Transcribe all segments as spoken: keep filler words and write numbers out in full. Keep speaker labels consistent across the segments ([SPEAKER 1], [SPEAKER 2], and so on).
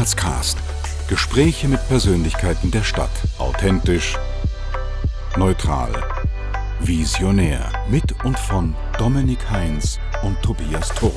[SPEAKER 1] Grazcast. Gespräche mit Persönlichkeiten der Stadt. Authentisch, neutral, visionär. Mit und von Dominik Heinz und Tobias Turk.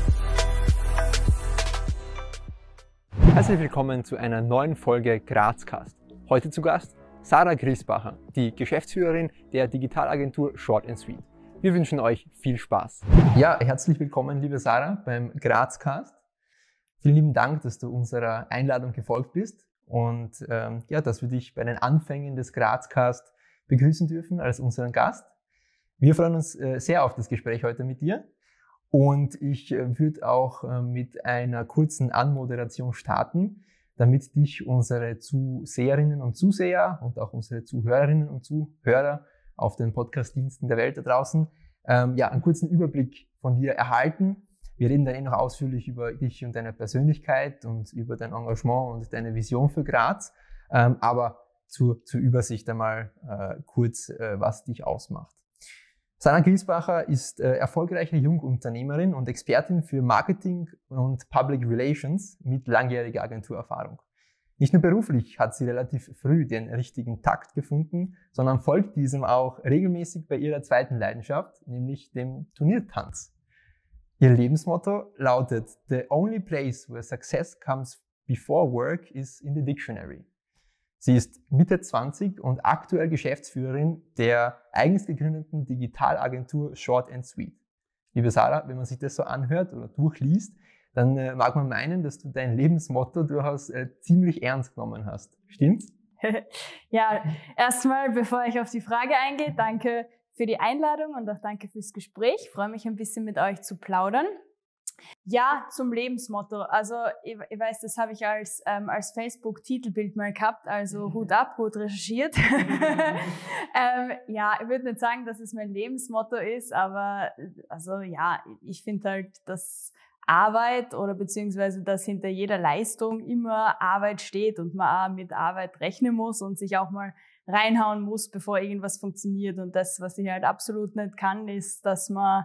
[SPEAKER 2] Herzlich willkommen zu einer neuen Folge Grazcast. Heute zu Gast Sarah Griesbacher, die Geschäftsführerin der Digitalagentur Short and Sweet. Wir wünschen euch viel Spaß. Ja, herzlich willkommen, liebe Sarah, beim Grazcast. Vielen lieben Dank, dass du unserer Einladung gefolgt bist und ähm, ja, dass wir dich bei den Anfängen des Grazcast begrüßen dürfen als unseren Gast. Wir freuen uns äh, sehr auf das Gespräch heute mit dir und ich äh, würde auch äh, mit einer kurzen Anmoderation starten, damit dich unsere Zuseherinnen und Zuseher und auch unsere Zuhörerinnen und Zuhörer auf den Podcast-Diensten der Welt da draußen ähm, ja, einen kurzen Überblick von dir erhalten. Wir reden dann eh noch ausführlich über dich und deine Persönlichkeit und über dein Engagement und deine Vision für Graz. Ähm, aber zur, zur Übersicht einmal äh, kurz, äh, was dich ausmacht. Sarah Griesbacher ist äh, erfolgreiche Jungunternehmerin und Expertin für Marketing und Public Relations mit langjähriger Agenturerfahrung. Nicht nur beruflich hat sie relativ früh den richtigen Takt gefunden, sondern folgt diesem auch regelmäßig bei ihrer zweiten Leidenschaft, nämlich dem Turniertanz. Ihr Lebensmotto lautet: "The only place where success comes before work is in the dictionary." Sie ist Mitte zwanzig und aktuell Geschäftsführerin der eigens gegründeten Digitalagentur Short and Sweet. Liebe Sarah, wenn man sich das so anhört oder durchliest, dann äh, mag man meinen, dass du dein Lebensmotto durchaus äh, ziemlich ernst genommen hast. Stimmt's?
[SPEAKER 3] Ja, erstmal, bevor ich auf die Frage eingehe, danke für die Einladung und auch danke fürs Gespräch. Ich freue mich, ein bisschen mit euch zu plaudern. Ja, zum Lebensmotto. Also ich, ich weiß, das habe ich als, ähm, als Facebook-Titelbild mal gehabt, also Hut ab, gut recherchiert. ähm, ja, ich würde nicht sagen, dass es mein Lebensmotto ist, aber also ja, ich finde halt, dass Arbeit oder beziehungsweise dass hinter jeder Leistung immer Arbeit steht und man auch mit Arbeit rechnen muss und sich auch mal reinhauen muss, bevor irgendwas funktioniert. Und das, was ich halt absolut nicht kann, ist, dass man,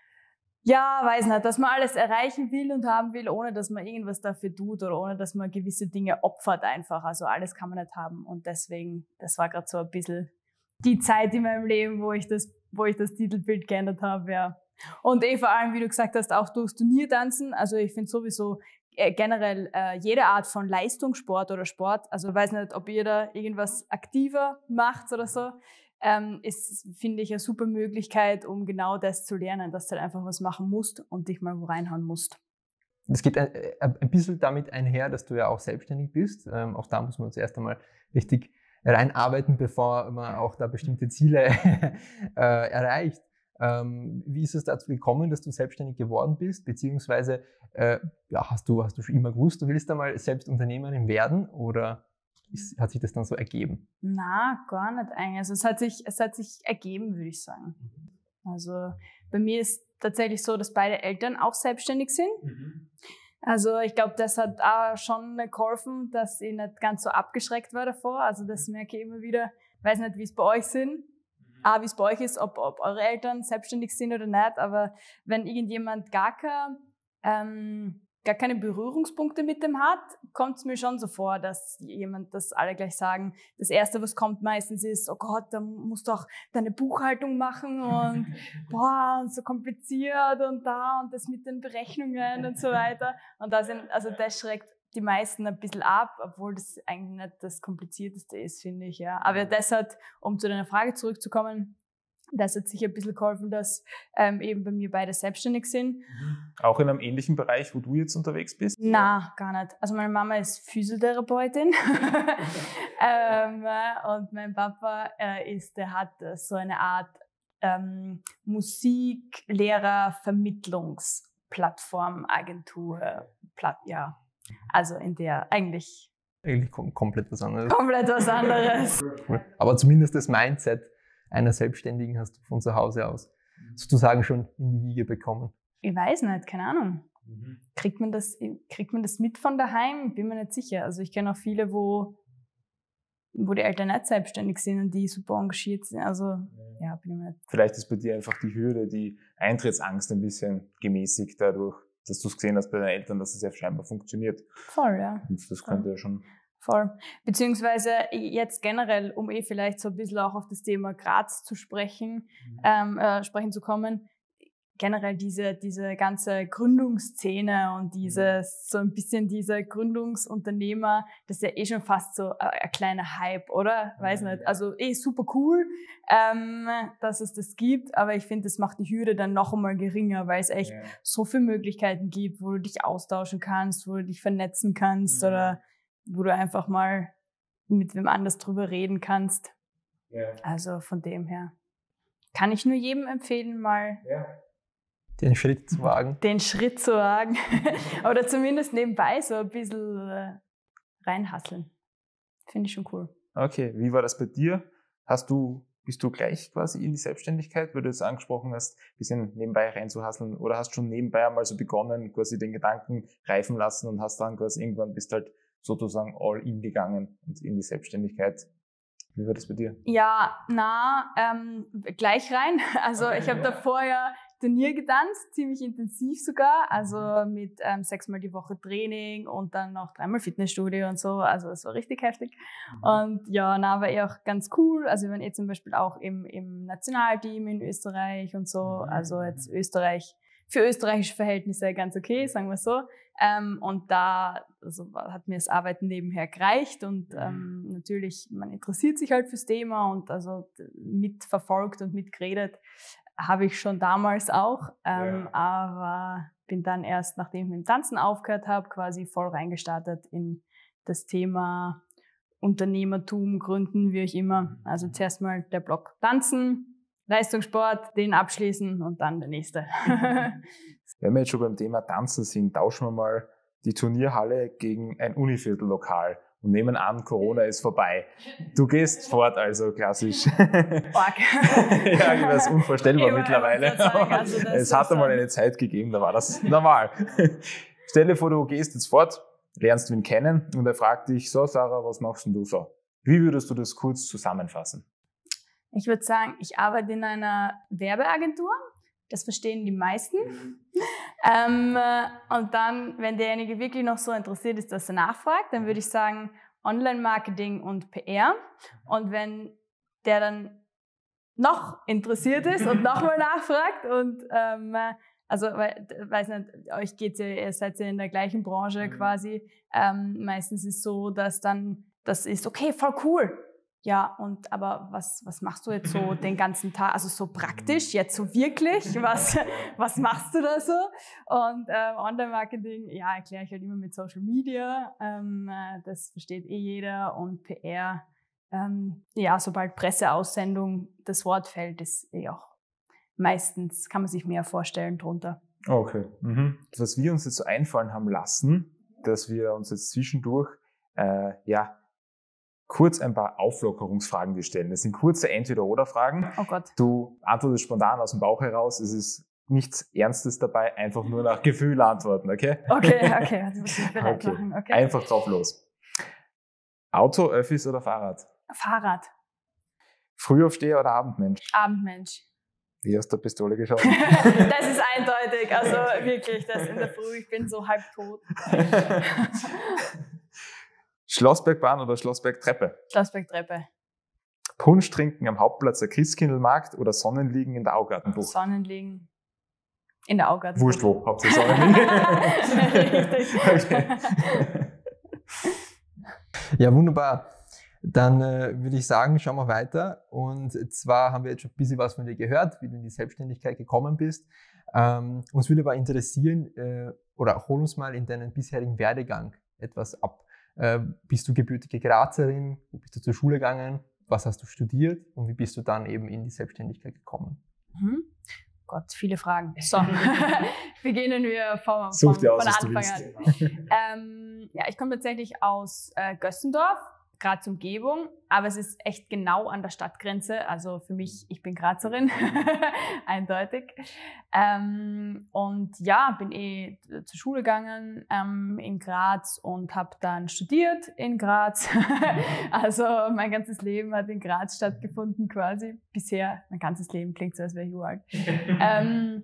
[SPEAKER 3] ja, weiß nicht, dass man alles erreichen will und haben will, ohne dass man irgendwas dafür tut oder ohne dass man gewisse Dinge opfert einfach. Also alles kann man nicht haben. Und deswegen, das war gerade so ein bisschen die Zeit in meinem Leben, wo ich das, wo ich das Titelbild geändert habe, ja. Und eh vor allem, wie du gesagt hast, auch durchs Turniertanzen. Also ich finde sowieso äh, generell äh, jede Art von Leistungssport oder Sport, also ich weiß nicht, ob ihr da irgendwas aktiver macht oder so, ähm, ist, finde ich, eine super Möglichkeit, um genau das zu lernen, dass du halt einfach was machen musst und dich mal wo reinhauen musst.
[SPEAKER 2] Es geht ein, ein bisschen damit einher, dass du ja auch selbstständig bist. Ähm, auch da muss man uns erst einmal richtig reinarbeiten, bevor man auch da bestimmte Ziele äh, erreicht. Ähm, wie ist es dazu gekommen, dass du selbstständig geworden bist? Beziehungsweise äh, ja, hast du, hast du schon immer gewusst, du willst einmal selbst Unternehmerin werden oder ist, hat sich das dann so ergeben?
[SPEAKER 3] Na, gar nicht eigentlich. Also es hat sich, es hat sich ergeben, würde ich sagen. Also bei mir ist tatsächlich so, dass beide Eltern auch selbstständig sind. Mhm. Also ich glaube, das hat auch schon geholfen, dass ich nicht ganz so abgeschreckt war davor. Also das merke ich immer wieder. Ich weiß nicht, wie es bei euch sind. Ah, wie es bei euch ist, ob, ob eure Eltern selbstständig sind oder nicht, aber wenn irgendjemand gar, kein, ähm, gar keine Berührungspunkte mit dem hat, kommt es mir schon so vor, dass jemand, das alle gleich sagen, das Erste, was kommt meistens ist, oh Gott, da musst du auch deine Buchhaltung machen und boah, so kompliziert und da und das mit den Berechnungen und so weiter. Und da sind, also das schreckt die meisten ein bisschen ab, obwohl das eigentlich nicht das Komplizierteste ist, finde ich, ja. Aber das hat, um zu deiner Frage zurückzukommen, das hat sicher ein bisschen geholfen, dass ähm, eben bei mir beide selbstständig sind.
[SPEAKER 4] Auch in einem ähnlichen Bereich, wo du jetzt unterwegs bist?
[SPEAKER 3] Na, gar nicht. Also meine Mama ist Physiotherapeutin ähm, und mein Papa äh, ist, der hat so eine Art ähm, Musiklehrer-Vermittlungsplattform, Agentur, Platt, ja. Also in der eigentlich...
[SPEAKER 2] Eigentlich kom- komplett was anderes.
[SPEAKER 3] Komplett was anderes.
[SPEAKER 2] Aber zumindest das Mindset einer Selbstständigen hast du von zu Hause aus sozusagen schon in die Wiege bekommen.
[SPEAKER 3] Ich weiß nicht, keine Ahnung. Kriegt man das, kriegt man das mit von daheim? Bin mir nicht sicher. Also ich kenne auch viele, wo, wo die Eltern nicht selbstständig sind und die super engagiert sind. Also ja, bin ich mir nicht.
[SPEAKER 4] Vielleicht ist bei dir einfach die Hürde, die Eintrittsangst ein bisschen gemäßigt dadurch. dass du es gesehen hast bei deinen Eltern, dass es ja scheinbar funktioniert.
[SPEAKER 3] Voll, ja.
[SPEAKER 4] Und das könnte ja schon...
[SPEAKER 3] Voll. Beziehungsweise jetzt generell, um eh vielleicht so ein bisschen auch auf das Thema Graz zu sprechen, mhm. ähm, äh, sprechen zu kommen, generell diese, diese ganze Gründungsszene und dieses, so ein bisschen diese Gründungsunternehmer, das ist ja eh schon fast so ein, ein kleiner Hype, oder? Weiß nicht. Also eh super cool, ähm, dass es das gibt, aber ich finde, das macht die Hürde dann noch einmal geringer, weil es echt ja. so viele Möglichkeiten gibt, wo du dich austauschen kannst, wo du dich vernetzen kannst, mhm. oder wo du einfach mal mit wem anders drüber reden kannst. Ja. Also von dem her kann ich nur jedem empfehlen, mal
[SPEAKER 2] ja. den Schritt zu wagen.
[SPEAKER 3] Den Schritt zu wagen. Oder zumindest nebenbei so ein bisschen äh, reinhasseln. Finde ich schon cool.
[SPEAKER 4] Okay, wie war das bei dir? Hast du, bist du gleich quasi in die Selbstständigkeit, weil du es angesprochen hast, ein bisschen nebenbei reinzuhasseln, oder hast schon nebenbei einmal so begonnen, quasi den Gedanken reifen lassen und hast dann quasi irgendwann bist halt sozusagen all in gegangen und in die Selbstständigkeit. Wie war das bei dir?
[SPEAKER 3] Ja, na, ähm, gleich rein. Also okay, ich habe ja. davor ja Turnier getanzt, ziemlich intensiv sogar, also mit ähm, sechsmal die Woche Training und dann noch dreimal Fitnessstudio und so, also das war richtig heftig. Mhm. Und ja, na, war eh auch ganz cool, also wir waren eh zum Beispiel auch im, im Nationalteam in Österreich und so, also jetzt Österreich, für österreichische Verhältnisse ganz okay, sagen wir so. Ähm, und da also, hat mir das Arbeiten nebenher gereicht und ähm, natürlich, man interessiert sich halt fürs Thema und also mitverfolgt und mitgeredet habe ich schon damals auch, ähm, ja. aber bin dann erst, nachdem ich mit dem Tanzen aufgehört habe, quasi voll reingestartet in das Thema Unternehmertum, Gründen, wie auch immer. Also zuerst mal der Block Tanzen, Leistungssport, den abschließen und dann der nächste.
[SPEAKER 4] Wenn wir jetzt schon beim Thema Tanzen sind, tauschen wir mal die Turnierhalle gegen ein Univiertel-Lokal und nehmen an, Corona ist vorbei. Du gehst fort, also klassisch.
[SPEAKER 3] Org.
[SPEAKER 4] Ja, das ist unvorstellbar ich mittlerweile.
[SPEAKER 3] Sagen, also
[SPEAKER 4] es hat einmal eine Zeit gegeben, da war das normal. Stell dir vor, du gehst jetzt fort, lernst ihn kennen und er fragt dich, so Sarah, was machst denn du so? Wie würdest du das kurz zusammenfassen?
[SPEAKER 3] Ich würde sagen, ich arbeite in einer Werbeagentur. Das verstehen die meisten. Mhm. ähm, und dann, wenn derjenige wirklich noch so interessiert ist, dass er nachfragt, dann würde ich sagen Online-Marketing und P R. Und wenn der dann noch interessiert ist und nochmal nachfragt und ähm, also, weil, weiß nicht, euch geht's ja, ihr seid ja in der gleichen Branche mhm. quasi. Ähm, meistens ist es so, dass dann das ist, okay, voll cool. Ja, und aber was, was machst du jetzt so den ganzen Tag, also so praktisch, jetzt so wirklich, was, was machst du da so? Und ähm, Online-Marketing, ja, erkläre ich halt immer mit Social Media, ähm, das versteht eh jeder, und P R, ähm, ja, sobald Presseaussendung das Wort fällt, ist eh auch meistens, kann man sich mehr vorstellen drunter.
[SPEAKER 4] Okay. Mhm. Was wir uns jetzt so einfallen haben lassen, dass wir uns jetzt zwischendurch, äh, ja, kurz ein paar Auflockerungsfragen dir stellen. Das sind kurze Entweder-Oder-Fragen.
[SPEAKER 3] Oh Gott.
[SPEAKER 4] Du antwortest spontan aus dem Bauch heraus. Es ist nichts Ernstes dabei, einfach nur nach Gefühl antworten, okay?
[SPEAKER 3] Okay, okay. Also muss ich bereit
[SPEAKER 4] okay.
[SPEAKER 3] machen. Okay.
[SPEAKER 4] Einfach drauf los. Auto, Öffis oder Fahrrad?
[SPEAKER 3] Fahrrad.
[SPEAKER 4] Frühaufsteher oder Abendmensch?
[SPEAKER 3] Abendmensch.
[SPEAKER 4] Wie hast du Pistole geschaut?
[SPEAKER 3] Das ist eindeutig. Also wirklich, das in der Früh, ich bin so halb tot.
[SPEAKER 4] Schlossbergbahn oder Schlossbergtreppe?
[SPEAKER 3] Schlossbergtreppe.
[SPEAKER 4] Punsch trinken am Hauptplatz der Christkindlmarkt oder Sonnenliegen in der Augartenbucht?
[SPEAKER 3] Sonnenliegen in der Augartenbucht.
[SPEAKER 4] Wurscht wo, hauptsächlich Sonnenliegen.
[SPEAKER 3] Richtig.
[SPEAKER 4] Okay.
[SPEAKER 2] Ja, wunderbar. Dann äh, würde ich sagen, schauen wir weiter. Und zwar haben wir jetzt schon ein bisschen was von dir gehört, wie du in die Selbstständigkeit gekommen bist. Ähm, uns würde aber interessieren, äh, oder hol uns mal in deinen bisherigen Werdegang etwas ab. Äh, bist du gebürtige Grazerin? Wo bist du zur Schule gegangen? Was hast du studiert? Und wie bist du dann eben in die Selbstständigkeit gekommen?
[SPEAKER 3] Mhm. Gott, viele Fragen. So, beginnen wir vom,
[SPEAKER 4] Such
[SPEAKER 3] vom,
[SPEAKER 4] dir aus,
[SPEAKER 3] von Anfang an. ähm, ja, ich komme tatsächlich aus äh, Gössendorf, Graz Umgebung, aber es ist echt genau an der Stadtgrenze. Also für mich, ich bin Grazerin, eindeutig. Ähm, und ja, bin eh zur Schule gegangen ähm, in Graz und habe dann studiert in Graz. Also mein ganzes Leben hat in Graz stattgefunden quasi. Bisher, mein ganzes Leben klingt so, als wäre ich uralt. ähm,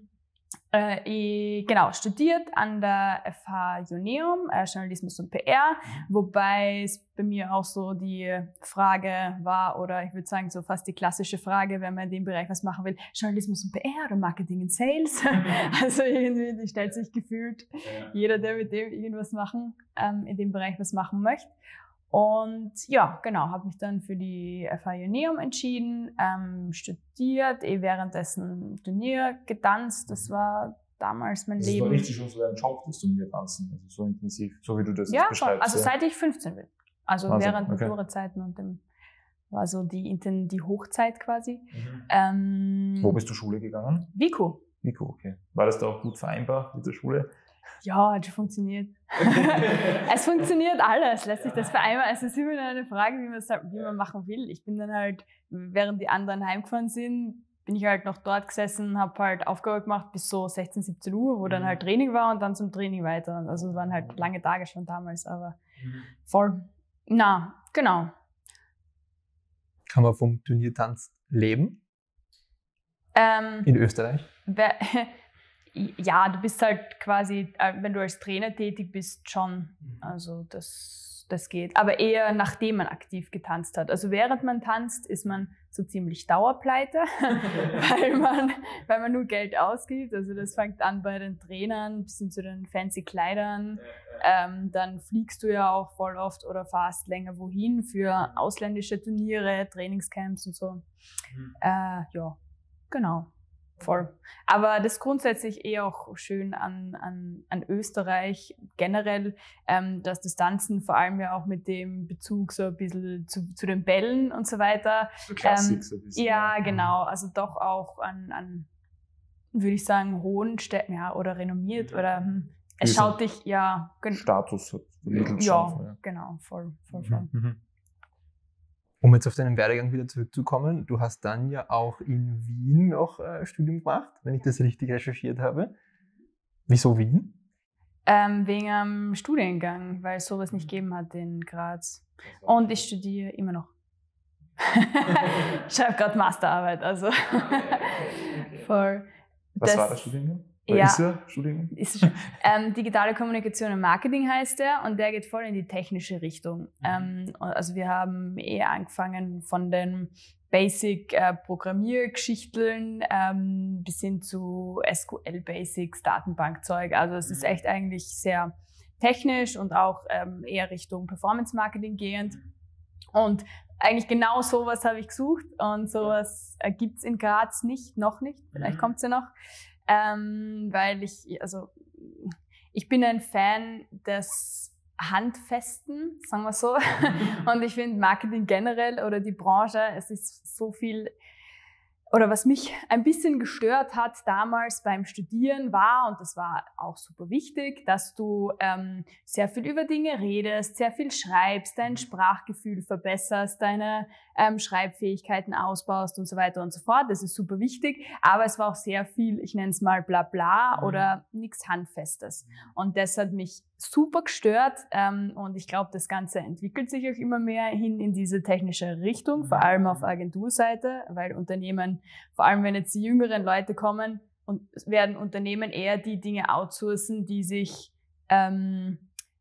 [SPEAKER 3] äh, ich, genau, studiert an der F H Joanneum, äh, Journalismus und P R, wobei es bei mir auch so die Frage war, oder ich würde sagen so fast die klassische Frage, wenn man in dem Bereich was machen will, Journalismus und P R oder Marketing und Sales. Also irgendwie, die stellt sich gefühlt jeder, der mit dem irgendwas machen, ähm, in dem Bereich was machen möchte. Und ja, genau, habe mich dann für die F H Joanneum entschieden, ähm, studiert, eh währenddessen Turnier getanzt. Das war damals mein
[SPEAKER 4] Das
[SPEAKER 3] Leben.
[SPEAKER 4] war richtig schon so ein Job, das Turnier tanzen, also so intensiv, so wie du das
[SPEAKER 3] Ja,
[SPEAKER 4] jetzt beschreibst.
[SPEAKER 3] schon. Also
[SPEAKER 4] ja.
[SPEAKER 3] seit ich fünfzehn bin. Also
[SPEAKER 4] Wahnsinn,
[SPEAKER 3] während
[SPEAKER 4] okay.
[SPEAKER 3] Matura-Zeiten und dem war so die, die Hochzeit quasi.
[SPEAKER 4] Mhm.
[SPEAKER 3] Ähm,
[SPEAKER 4] Wo bist du Schule gegangen?
[SPEAKER 3] Vico.
[SPEAKER 4] Vico, okay. War das da auch gut vereinbar mit der Schule?
[SPEAKER 3] Ja, hat schon funktioniert. Es funktioniert alles, lässt sich das vereinbaren. Es ist immer nur eine Frage, wie man es halt, wie man machen will. Ich bin dann halt, während die anderen heimgefahren sind, bin ich halt noch dort gesessen, habe halt Aufgabe gemacht bis so sechzehn, siebzehn Uhr, wo dann halt Training war und dann zum Training weiter. Also es waren halt lange Tage schon damals, aber voll. Na, genau.
[SPEAKER 2] Kann man vom Turniertanz leben?
[SPEAKER 3] Ähm,
[SPEAKER 2] In Österreich?
[SPEAKER 3] wer, ja, du bist halt quasi, wenn du als Trainer tätig bist, schon. Also das, das geht. Aber eher nachdem man aktiv getanzt hat. Also während man tanzt, ist man so ziemlich Dauerpleite, weil man, weil man nur Geld ausgibt. Also das fängt an bei den Trainern bis hin zu den fancy Kleidern. Ähm, dann fliegst du ja auch voll oft oder fährst länger wohin für ausländische Turniere, Trainingscamps und so. Mhm. Äh, ja, genau. Voll. Aber das ist grundsätzlich eh auch schön an, an, an Österreich generell, ähm, dass das Tanzen vor allem ja auch mit dem Bezug so ein bisschen zu, zu den Bällen und so weiter.
[SPEAKER 4] So Klassik
[SPEAKER 3] ähm,
[SPEAKER 4] so ein bisschen.
[SPEAKER 3] Ja, genau. Also doch auch an, an würde ich sagen, hohen Städten, ja, oder renommiert oder hm, es
[SPEAKER 4] Diesen
[SPEAKER 3] schaut dich, ja.
[SPEAKER 4] Status hat vermittelt
[SPEAKER 3] Ja,
[SPEAKER 4] schon, ja,
[SPEAKER 3] genau, voll, voll, voll.
[SPEAKER 2] Mhm. Um jetzt auf deinen Werdegang wieder zurückzukommen, du hast dann ja auch in Wien noch äh, Studium gemacht, wenn ich das richtig recherchiert habe. Wieso Wien?
[SPEAKER 3] Ähm, wegen einem Studiengang, weil es sowas nicht gegeben hat in Graz. Und ich studiere immer noch. Ich schreibe gerade Masterarbeit, also voll.
[SPEAKER 4] Was
[SPEAKER 3] das,
[SPEAKER 4] war der Studiengang? Oder
[SPEAKER 3] ja,
[SPEAKER 4] ist er Studiengang?
[SPEAKER 3] Ist schon, ähm, digitale Kommunikation und Marketing heißt der und der geht voll in die technische Richtung. Mhm. Ähm, also wir haben eher angefangen von den Basic äh, Programmiergeschichteln ähm, bis hin zu S Q L Basics, Datenbankzeug. Also es mhm. ist echt eigentlich sehr technisch und auch ähm, eher Richtung Performance Marketing gehend. Und eigentlich genau sowas habe ich gesucht und sowas äh, gibt es in Graz nicht, noch nicht. Vielleicht kommt es ja noch. Ähm, weil ich, also ich bin ein Fan des Handfesten, sagen wir so. Und ich finde Marketing generell oder die Branche, es ist so viel, oder was mich ein bisschen gestört hat damals beim Studieren war, und das war auch super wichtig, dass du ähm, sehr viel über Dinge redest, sehr viel schreibst, dein Sprachgefühl verbesserst, deine ähm, Schreibfähigkeiten ausbaust und so weiter und so fort. Das ist super wichtig, aber es war auch sehr viel, ich nenne es mal Blabla oder nichts Handfestes. Und das hat mich super gestört ähm, und ich glaube, das Ganze entwickelt sich auch immer mehr hin in diese technische Richtung, vor allem auf Agenturseite, weil Unternehmen, vor allem wenn jetzt die jüngeren Leute kommen, und werden Unternehmen eher die Dinge outsourcen, die sich, ähm,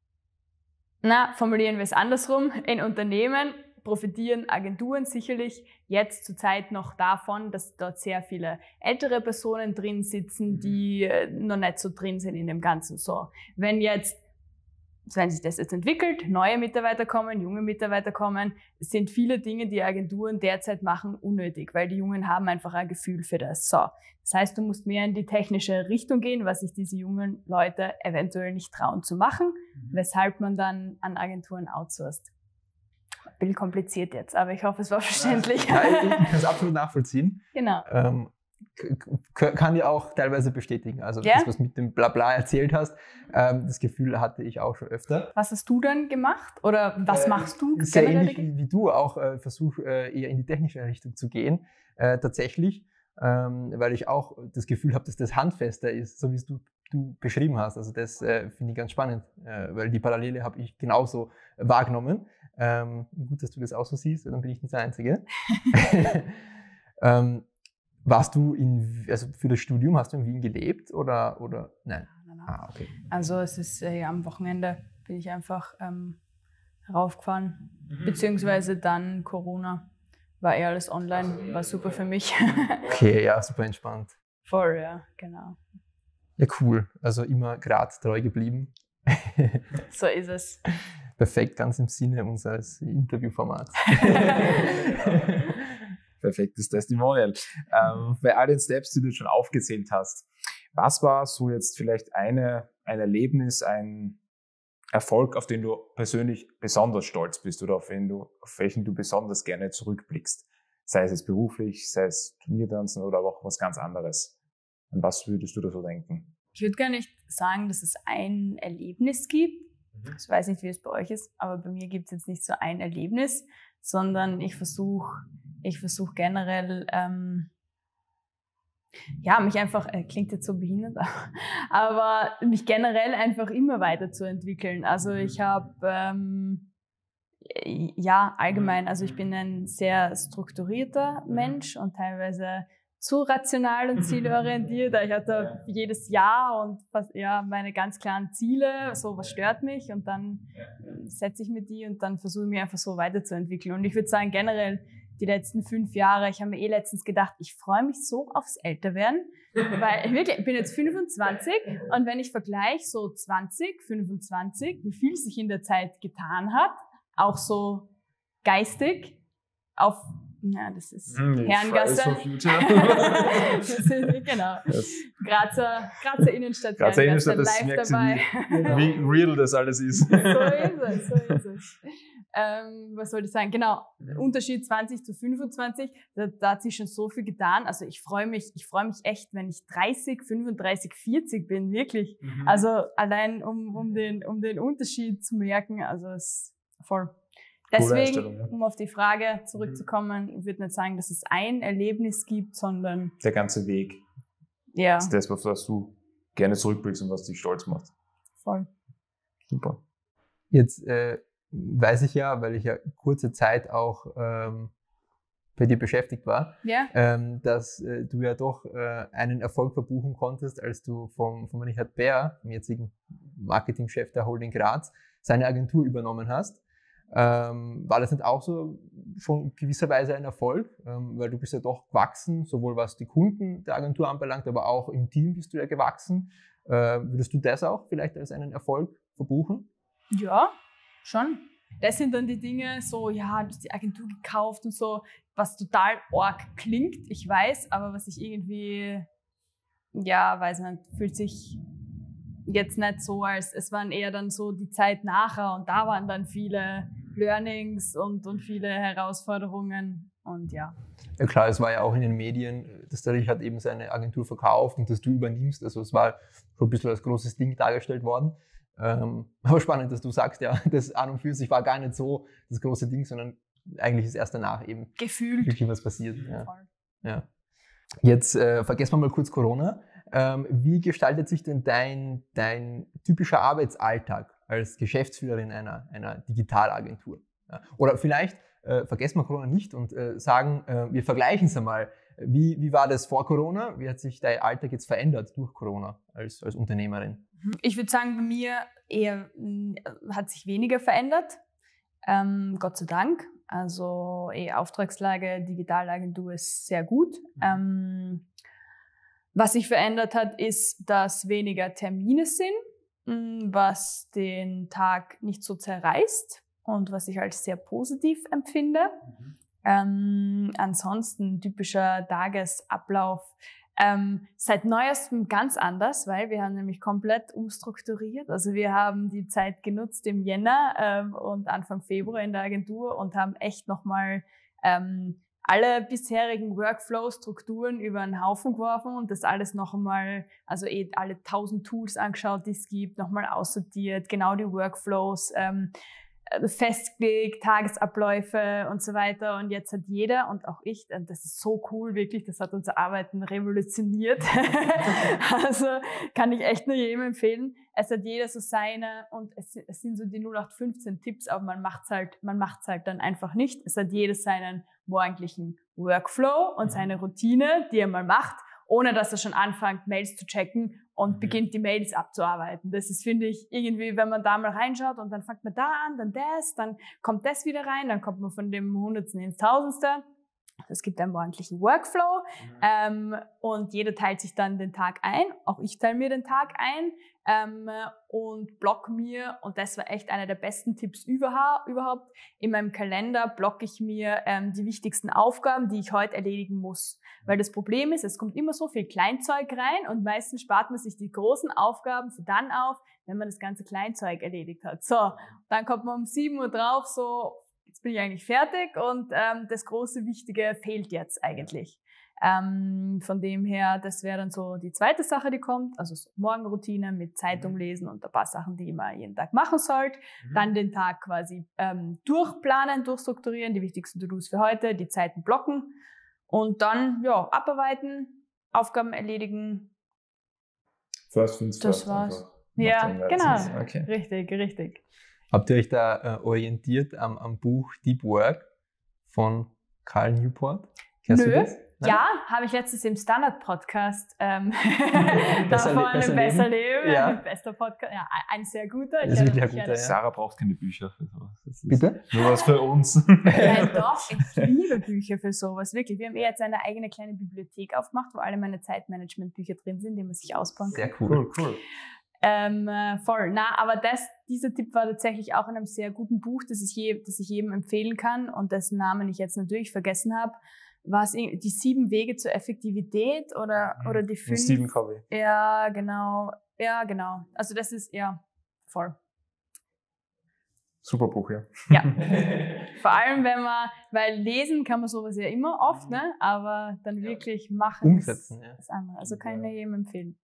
[SPEAKER 3] na, formulieren wir es andersrum, in Unternehmen profitieren Agenturen sicherlich jetzt zur Zeit noch davon, dass dort sehr viele ältere Personen drin sitzen, die noch nicht so drin sind in dem Ganzen. So, wenn jetzt wenn sich das jetzt entwickelt, neue Mitarbeiter kommen, junge Mitarbeiter kommen, sind viele Dinge, die Agenturen derzeit machen, unnötig, weil die Jungen haben einfach ein Gefühl für das. So, das heißt, du musst mehr in die technische Richtung gehen, was sich diese jungen Leute eventuell nicht trauen zu machen, mhm. weshalb man dann an Agenturen outsourced. Ein bisschen kompliziert jetzt, aber ich hoffe, es war verständlich.
[SPEAKER 2] Ja, ich, ich kann es absolut nachvollziehen.
[SPEAKER 3] Genau.
[SPEAKER 2] Ähm, kann ich auch teilweise bestätigen. Also
[SPEAKER 3] ja?
[SPEAKER 2] das, was mit dem Blabla erzählt hast, ähm, das Gefühl hatte ich auch schon öfter.
[SPEAKER 3] Was hast du dann gemacht? Oder was äh, machst du?
[SPEAKER 2] Sehr ähnlich wie, wie du auch äh, versuche, äh, eher in die technische Richtung zu gehen. Äh, tatsächlich, ähm, weil ich auch das Gefühl habe, dass das handfester ist, so wie es du, du beschrieben hast. Also das äh, finde ich ganz spannend, äh, weil die Parallele habe ich genauso wahrgenommen. Ähm, gut, dass du das auch so siehst, dann bin ich nicht der Einzige. ähm, Warst du in, also für das Studium, hast du in Wien gelebt oder, oder nein?
[SPEAKER 3] Nein, nein.
[SPEAKER 2] Ah, okay.
[SPEAKER 3] Also es ist äh, am Wochenende bin ich einfach ähm, raufgefahren, mhm. beziehungsweise dann Corona. War eher alles online, war super für mich.
[SPEAKER 2] Okay, ja, super entspannt.
[SPEAKER 3] Voll, ja, genau.
[SPEAKER 2] Ja, cool. Also immer Graz treu geblieben.
[SPEAKER 3] So ist es.
[SPEAKER 2] Perfekt, ganz im Sinne unseres Interviewformats.
[SPEAKER 4] Perfektes Testimonial. Ähm, bei all den Steps, die du schon aufgezählt hast, was war so jetzt vielleicht eine, ein Erlebnis, ein Erfolg, auf den du persönlich besonders stolz bist oder auf, den du, auf welchen du besonders gerne zurückblickst? Sei es jetzt beruflich, sei es Turniertanzen oder auch was ganz anderes. An was würdest du da so denken?
[SPEAKER 3] Ich würde gar nicht sagen, dass es ein Erlebnis gibt. Ich weiß nicht, wie es bei euch ist, aber bei mir gibt es jetzt nicht so ein Erlebnis, sondern ich versuche ich versuch generell, ähm, ja, mich einfach, äh, klingt jetzt so behindert, aber mich generell einfach immer weiterzuentwickeln. Also ich habe, ähm, ja, allgemein, also ich bin ein sehr strukturierter Mensch und teilweise zu rational und zielorientiert. Ich hatte jedes Jahr und fast, ja, meine ganz klaren Ziele, so was stört mich und dann setze ich mir die und dann versuche ich mich einfach so weiterzuentwickeln. Und ich würde sagen, generell die letzten fünf Jahre, ich habe mir eh letztens gedacht, ich freue mich so aufs Älterwerden, weil wirklich, ich bin jetzt fünfundzwanzig und wenn ich vergleiche so zwanzig, fünfundzwanzig, wie viel sich in der Zeit getan hat, auch so geistig, auf, ja, das ist
[SPEAKER 4] hm,
[SPEAKER 3] Herrengasse.
[SPEAKER 4] das
[SPEAKER 3] ist, genau.
[SPEAKER 4] Das
[SPEAKER 3] Grazer, Grazer Innenstadt,
[SPEAKER 4] Grazer Innenstadt, das
[SPEAKER 3] live
[SPEAKER 4] merkst
[SPEAKER 3] dabei.
[SPEAKER 4] Du, wie, wie real das alles ist.
[SPEAKER 3] So ist es, so ist es. Ähm, was soll ich sagen? Genau, Unterschied zwanzig zu fünfundzwanzig, da, da hat sich schon so viel getan. Also ich freue mich, ich freue mich echt, wenn ich dreißig, fünfunddreißig, vierzig bin, wirklich. Mhm. Also allein um, um, den, um den Unterschied zu merken, also es ist voll. Deswegen, ja. Um auf die Frage zurückzukommen, ich würde nicht sagen, dass es ein Erlebnis gibt, sondern
[SPEAKER 4] der ganze Weg.
[SPEAKER 3] Ja.
[SPEAKER 4] Das ist das, was du gerne zurückblickst und was dich stolz macht.
[SPEAKER 3] Voll.
[SPEAKER 4] Super.
[SPEAKER 2] Jetzt äh, weiß ich ja, weil ich ja kurze Zeit auch ähm, bei dir beschäftigt war,
[SPEAKER 3] ja.
[SPEAKER 2] ähm, dass äh, du ja doch äh, einen Erfolg verbuchen konntest, als du vom, vom Richard Bär, dem jetzigen Marketingchef der Holding Graz, seine Agentur übernommen hast. Ähm, war das nicht auch so schon gewisserweise ein Erfolg? Ähm, weil du bist ja doch gewachsen, sowohl was die Kunden der Agentur anbelangt, aber auch im Team bist du ja gewachsen. Äh, würdest du das auch vielleicht als einen Erfolg verbuchen?
[SPEAKER 3] Ja, schon. Das sind dann die Dinge, so, ja, du hast die Agentur gekauft und so, was total arg klingt, ich weiß, aber was ich irgendwie, ja, weiß nicht, fühlt sich jetzt nicht so, als es waren eher dann so die Zeit nachher und da waren dann viele Learnings und, und viele Herausforderungen und ja.
[SPEAKER 2] Ja klar, es war ja auch in den Medien, dass der Richard eben seine Agentur verkauft und dass du übernimmst, also es war schon ein bisschen als großes Ding dargestellt worden. Ähm, aber spannend, dass du sagst, ja, das an und für sich war gar nicht so das große Ding, sondern eigentlich ist erst danach eben
[SPEAKER 3] gefühlt
[SPEAKER 2] wirklich was passiert. Ja. Ja. Jetzt äh, vergessen wir mal kurz Corona. Ähm, wie gestaltet sich denn dein, dein typischer Arbeitsalltag als Geschäftsführerin einer, einer Digitalagentur? Ja. Oder vielleicht äh, vergessen wir Corona nicht und äh, sagen, äh, wir vergleichen es einmal. Wie, wie war das vor Corona? Wie hat sich dein Alltag jetzt verändert durch Corona als, als Unternehmerin?
[SPEAKER 3] Ich würde sagen, bei mir eher hat sich weniger verändert. Ähm, Gott sei Dank. Also eh, Auftragslage, Digitalagentur ist sehr gut. Ähm, was sich verändert hat, ist, dass weniger Termine sind, was den Tag nicht so zerreißt und was ich als sehr positiv empfinde. Mhm. Ähm, ansonsten typischer Tagesablauf. Ähm, seit neuestem ganz anders, weil wir haben nämlich komplett umstrukturiert. Also wir haben die Zeit genutzt im Jänner ähm, und Anfang Februar in der Agentur und haben echt nochmal ähm, alle bisherigen Workflows, Strukturen über einen Haufen geworfen und das alles noch einmal, also eh alle tausend Tools angeschaut, die es gibt, nochmal aussortiert, genau die Workflows, ähm, festgelegt, Tagesabläufe und so weiter. Und jetzt hat jeder und auch ich, und das ist so cool, wirklich, das hat unser Arbeiten revolutioniert. Also kann ich echt nur jedem empfehlen. es hat jeder so seine und es, es sind so die null acht fünfzehn Tipps, aber man macht's halt, man macht's halt dann einfach nicht. Es hat jeder seinen morgendlichen Workflow und seine Routine, die er mal macht, ohne dass er schon anfängt, Mails zu checken und mhm. beginnt, die Mails abzuarbeiten. Das ist, finde ich, irgendwie, wenn man da mal reinschaut und dann fängt man da an, dann das, dann kommt das wieder rein, dann kommt man von dem Hundertsten ins Tausendste. Es gibt einen morgendlichen Workflow mhm. ähm, und jeder teilt sich dann den Tag ein. Auch ich teile mir den Tag ein ähm, und block mir, und das war echt einer der besten Tipps überhaupt, in meinem Kalender blocke ich mir ähm, die wichtigsten Aufgaben, die ich heute erledigen muss. Weil das Problem ist, es kommt immer so viel Kleinzeug rein und meistens spart man sich die großen Aufgaben für dann auf, wenn man das ganze Kleinzeug erledigt hat. So, dann kommt man um sieben Uhr drauf, so, jetzt bin ich eigentlich fertig und ähm, das große Wichtige fehlt jetzt eigentlich. Ähm, von dem her, das wäre dann so die zweite Sache, die kommt, also so Morgenroutine mit Zeitung lesen und ein paar Sachen, die man jeden Tag machen sollte. Mhm. Dann den Tag quasi ähm, durchplanen, durchstrukturieren, die wichtigsten To-Dos für heute, die Zeiten blocken und dann ja abarbeiten, Aufgaben erledigen.
[SPEAKER 4] First things
[SPEAKER 3] das
[SPEAKER 4] first.
[SPEAKER 3] war's. Ja, genau.
[SPEAKER 4] Okay.
[SPEAKER 3] Richtig, richtig.
[SPEAKER 2] Habt ihr euch da äh, orientiert am, am Buch Deep Work von Cal Newport? Kennst
[SPEAKER 3] Nö.
[SPEAKER 2] du das? Nein?
[SPEAKER 3] Ja, habe ich letztens im Standard-Podcast ähm,
[SPEAKER 2] besser,
[SPEAKER 3] davon
[SPEAKER 2] besser
[SPEAKER 3] im Besser
[SPEAKER 2] Leben.
[SPEAKER 3] Leben.
[SPEAKER 2] Ja.
[SPEAKER 3] Bester Podcast, ja, ein sehr guter. Ich
[SPEAKER 2] das ist wirklich ein guter, ja.
[SPEAKER 4] Sarah braucht keine Bücher für sowas. Das ist
[SPEAKER 2] Bitte?
[SPEAKER 4] Nur was für uns.
[SPEAKER 3] Nein, doch, ich liebe Bücher für sowas, wirklich. Wir haben eh jetzt eine eigene kleine Bibliothek aufgemacht, wo alle meine Zeitmanagement-Bücher drin sind, die man sich ausbauen kann.
[SPEAKER 2] Sehr cool.
[SPEAKER 4] Cool, cool.
[SPEAKER 3] Ähm, äh, voll. Na, aber das, dieser Tipp war tatsächlich auch in einem sehr guten Buch, das ich, je, das ich jedem empfehlen kann und dessen Namen ich jetzt natürlich vergessen habe. War es die sieben Wege zur Effektivität oder, oder die fünf?
[SPEAKER 4] Stephen Covey.
[SPEAKER 3] Ja, genau. Ja, genau. Also das ist, ja, voll.
[SPEAKER 4] Super Buch, ja.
[SPEAKER 3] Ja. Vor allem, wenn man, weil lesen kann man sowas ja immer oft, ne? Aber dann wirklich machen
[SPEAKER 2] Umsetzen,
[SPEAKER 3] ist
[SPEAKER 2] ja.
[SPEAKER 3] das andere. Also kann ich jedem empfehlen.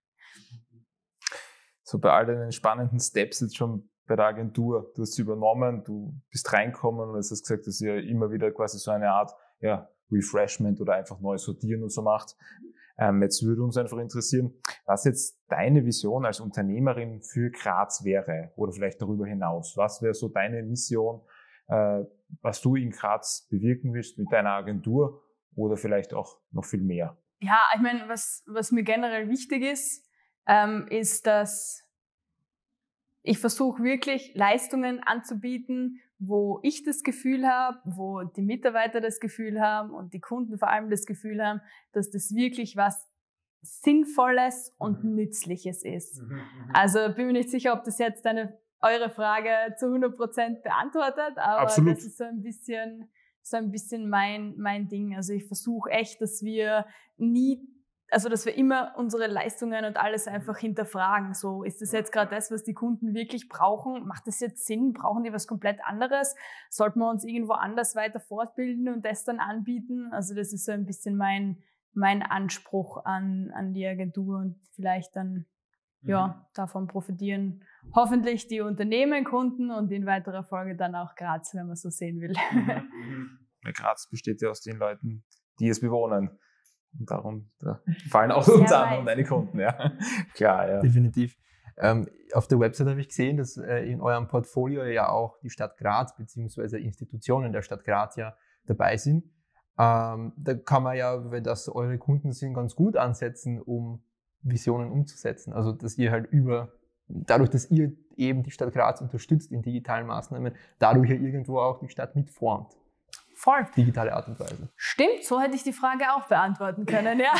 [SPEAKER 4] So bei all deinen spannenden Steps jetzt schon bei der Agentur. Du hast sie übernommen, du bist reinkommen und hast gesagt, dass ihr immer wieder quasi so eine Art, ja, Refreshment oder einfach neu sortieren und so macht. Ähm, jetzt würde uns einfach interessieren, was jetzt deine Vision als Unternehmerin für Graz wäre oder vielleicht darüber hinaus. Was wäre so deine Mission, äh, was du in Graz bewirken willst mit deiner Agentur oder vielleicht auch noch viel mehr?
[SPEAKER 3] Ja, ich meine, was, was mir generell wichtig ist, ähm, ist, dass ich versuche wirklich Leistungen anzubieten, wo ich das Gefühl habe, wo die Mitarbeiter das Gefühl haben und die Kunden vor allem das Gefühl haben, dass das wirklich was Sinnvolles und Nützliches ist. Also bin mir nicht sicher, ob das jetzt eine, eure Frage zu hundert Prozent beantwortet, aber
[SPEAKER 4] Absolut.
[SPEAKER 3] Das ist so ein bisschen, so ein bisschen mein, mein Ding. Also ich versuche echt, dass wir nie Also, dass wir immer unsere Leistungen und alles einfach hinterfragen. So, ist das jetzt gerade das, was die Kunden wirklich brauchen? Macht das jetzt Sinn? Brauchen die was komplett anderes? Sollten wir uns irgendwo anders weiter fortbilden und das dann anbieten? Also, das ist so ein bisschen mein, mein Anspruch an, an die Agentur und vielleicht dann, mhm. ja, davon profitieren hoffentlich die Unternehmen, Kunden und in weiterer Folge dann auch Graz, wenn man so sehen will.
[SPEAKER 4] Mhm. Graz besteht ja aus den Leuten, die es bewohnen. Und darum da fallen auch unter anderem deine Kunden, ja. Klar, ja.
[SPEAKER 2] Definitiv. Ähm, auf der Website habe ich gesehen, dass äh, in eurem Portfolio ja auch die Stadt Graz bzw. Institutionen der Stadt Graz ja dabei sind. Ähm, da kann man ja, wenn das eure Kunden sind, ganz gut ansetzen, um Visionen umzusetzen. Also, dass ihr halt über, dadurch, dass ihr eben die Stadt Graz unterstützt in digitalen Maßnahmen, dadurch ja irgendwo auch die Stadt mitformt.
[SPEAKER 3] Voll.
[SPEAKER 2] Digitale Art und Weise.
[SPEAKER 3] Stimmt, so hätte ich die Frage auch beantworten können, ja.